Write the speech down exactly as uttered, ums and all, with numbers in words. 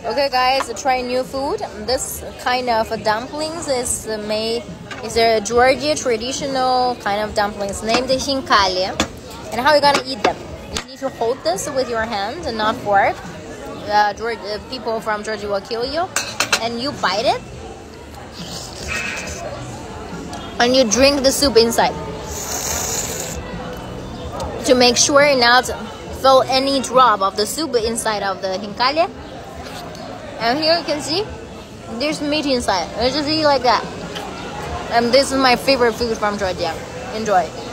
Okay, guys, try new food. This kind of dumplings is made. Is a Georgian traditional kind of dumplings named khinkali. And how are you gonna eat them? You need to hold this with your hand and not fork. Uh, Georgia, people from Georgia will kill you. And you bite it. And you drink the soup inside. To make sure not fill any drop of the soup inside of the khinkali. And here you can see there's meat inside. I just eat like that. And this is my favorite food from Georgia. Enjoy.